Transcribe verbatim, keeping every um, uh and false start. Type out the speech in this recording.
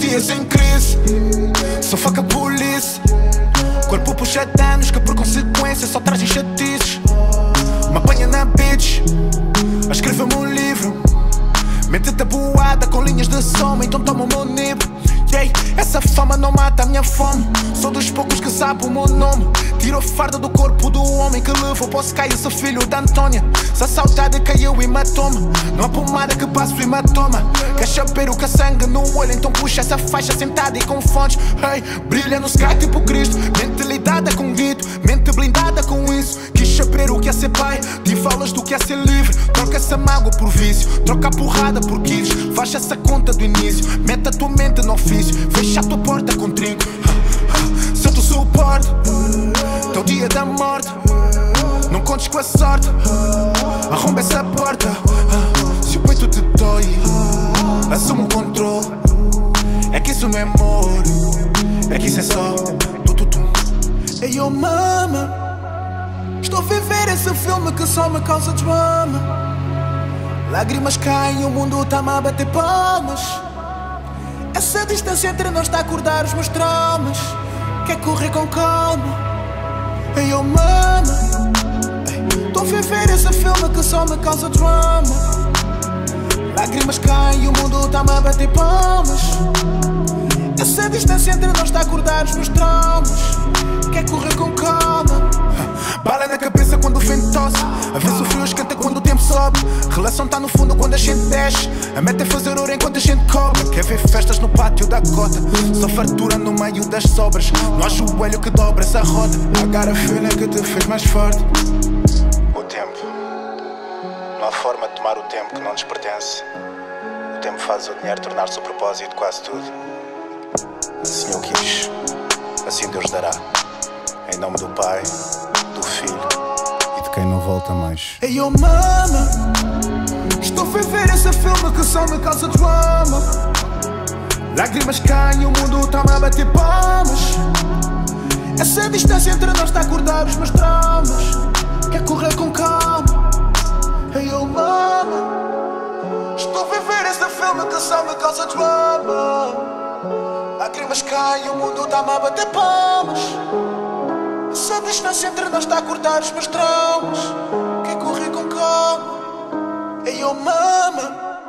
dias em crise, só fuck a polícia. Corpo puxa danos que por consequência só trazem chatices. Me apanha na bitch, a escrever-me um livro. Mente tabuada com linhas de soma, então toma o meu nível. Yeah, essa fama não mata a minha fome. Sou dos poucos que sabe o meu nome. Tiro a farda do corpo do homem que levou para o Sky. Eu sou filho da Antônia. Se a saudade caiu e matou-me, não há pomada que passe o hematoma. Quer saber o que é sangue no olho, então puxa essa faixa sentada e com fontes. Hey, brilha no sky tipo Cristo. Mentalidade com guito, mente blindada com isso. Quis saber o que é ser pai, de falas do que é ser livre. Troca essa mágoa por vício, troca a porrada por quilos. Faz essa conta do início, mete a tua mente no ofício. Fecha a tua porta com trinco. Se eu te suporto, teu dia da morte, não contes com a sorte. Arromba essa porta. Se o peito te dói, assume o controle. É que isso não é amor, é que isso é só tu, tu, tu. Ei, oh mama, estou a viver esse filme que só me causa drama. Lágrimas caem, o mundo tá-me a bater palmas. Essa distância entre nós está a acordar os meus traumas. Quer correr com calma. Ei, oh mama, estou a viver esse filme que só me causa drama. Lágrimas caem, o mundo tá-me a bater palmas. Essa distância entre nós está a acordar os meus traumas. Quer correr com calma. Bala na cabeça quando o vento tosse. A ver se o frio esquenta quando o tempo sobe. Relação tá no fundo quando a gente desce. A meta é fazer ouro enquanto a gente cobra. Quer ver festas no pátio da cota, só fartura no meio das sobras. Não há joelho que dobra essa roda. Agora a feeling que te fez mais forte. O tempo, não há forma de tomar o tempo que não nos pertence. O tempo faz o dinheiro tornar-se o propósito de quase tudo. Assim eu quis, assim Deus dará. Em nome do Pai, do Filho e de quem não volta mais. Ei, oh mama, estou a viver esse filme que só me causa drama. Lágrimas caem, o mundo tá-me a bater palmas. Essa distância entre nós está a acordar os meus traumas. Quer correr com calma. Ei, oh mama, estou a viver esse filme que só me causa drama. Lágrimas caem, o mundo tá-me a bater palmas. Essa distância entre nós está a cortar os meus traumas. Quer correr com calma. Ei, oh mama.